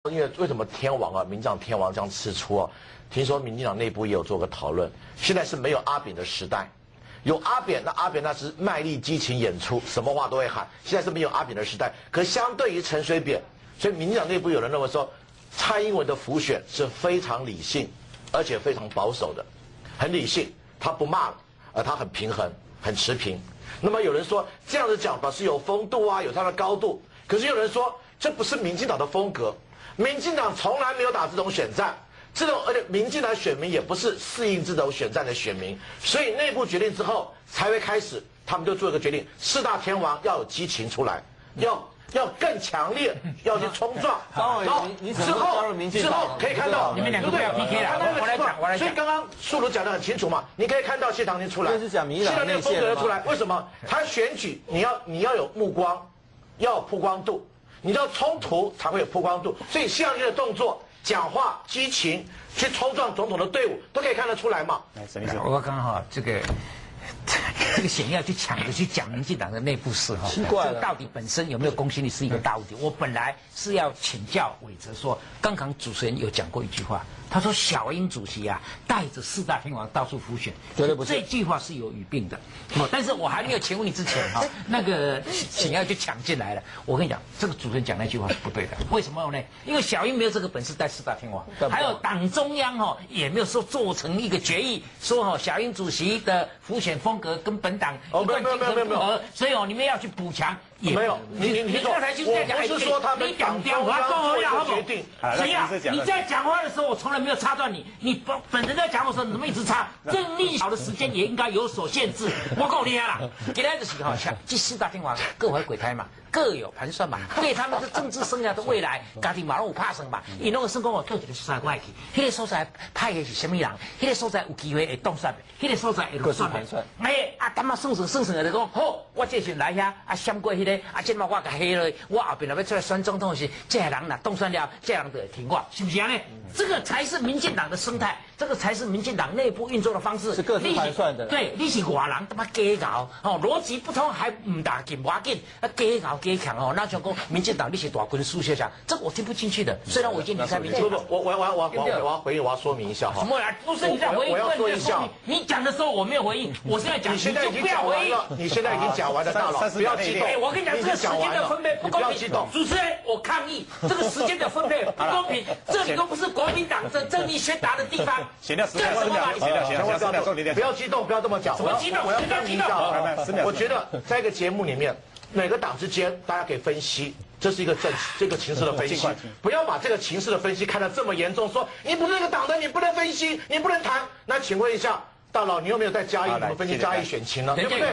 因为为什么天王啊，民进党天王这样次出啊？听说民进党内部也有做个讨论，现在是没有阿扁的时代，有阿扁，那阿扁那是卖力激情演出，什么话都会喊。现在是没有阿扁的时代，可相对于陈水扁，所以民进党内部有人认为说，蔡英文的辅选是非常理性，而且非常保守的，很理性，他不骂了，他很平衡，很持平。那么有人说这样子讲表示有风度啊，有它的高度，可是有人说这不是民进党的风格。民进党从来没有打这种选战，而且民进党选民也不是适应这种选战的选民，所以内部决定之后才会开始，他们就做一个决定，四大天王要有激情出来，要更强烈，要去冲撞。之后可以看到， 你们两个不要 PK 了，我来讲。 所以刚刚素如讲得很清楚嘛，你可以看到谢长廷出来， 这是讲民进党内风格出来，为什么？他选举你要有目光，要有曝光度。你知道冲突才会有曝光度，所以谢长廷的动作、讲话、激情去冲撞总统的队伍，都可以看得出来嘛。 我刚好这个想要去抢着去讲民进党的内部事哈， 奇怪了， 这到底本身有没有公信力是一个大问题。我本来是要请教伟哲说，刚刚主持人有讲过一句话，他说小英主席啊带着四大天王到处辅选， 绝对不是这句话是有语病的。但是我还没有请问你之前哈，那个想要就抢进来了。我跟你讲，这个主持人讲那句话是不对的。为什么呢？因为小英没有这个本事带四大天王，还有党中央哈也没有说做成一个决议，说哈小英主席的辅选风格跟本党一贯精神不合，所以你们要去补强。 没有，你刚才就是在讲， 我不是说他们党中央做一个决定。谁呀？你在讲话的时候，我从来没有插断你。你本人在讲话的时候，你怎么一直插？任命好的时间也应该有所限制。我够厉害了。今天的时候，像这四大天王各怀鬼胎嘛，各有盘算嘛，对他们的政治生涯的未来，家庭嘛拢有拍算嘛。伊拢会算讲我到一个所在过去，迄个所在派的是什么人？迄个所在有机会会当选的，迄个所在会落选的。等下算的就讲好，我这时来遐闪过迄个即嘛我甲黑了，我后边若要出来选总统时，这个人若当选了，这个人就会听我，是不是安尼？这个才是民进党的生态，这个才是民进党内部运作的方式。 是各自盘算的。 对，你是外人，他妈假搞逻辑不通还唔打紧，唔要紧，假搞假强那像讲民进党你是大军输学长，这我听不进去的。虽然我已经离开民进党。 不，我要回应，我要说明一下哈。 什么呀？不是你在回应， 我要说一下。 你讲的时候我没有回应，我现在讲， 你现在已经讲完了，你现在已经讲完了，大佬不要激动。 我跟你讲，这个时间的分配不公平。主持人，我抗议，这个时间的分配不公平，这里都不是国民党正义宣达的地方。 闲聊10秒， 不要激动，不要这么讲。 我要激动， 我要跟你讲，我觉得在一个节目里面，每个党之间大家可以分析，这是一个这个情势的分析，不要把这个情势的分析看得这么严重，说你不是那个党的，你不能分析，你不能谈。那请问一下，大佬，你有没有在嘉义？你们分析嘉义选情呢？对不对？